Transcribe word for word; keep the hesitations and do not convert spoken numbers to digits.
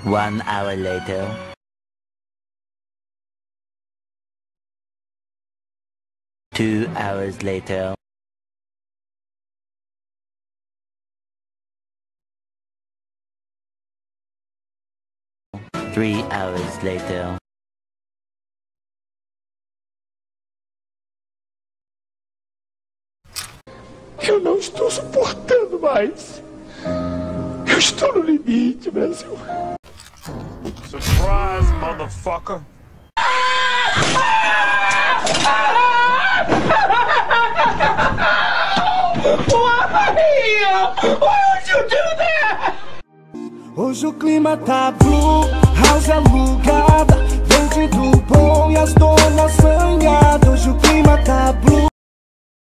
One hour later. Two hours later. Three hours later. Eu não estou suportando mais. Eu estou no limite, Brasil. Surprise, motherfucker. Hoje o clima tá blue, house alugada, vende do bom e as donas sanhadas. Hoje o clima tá blue.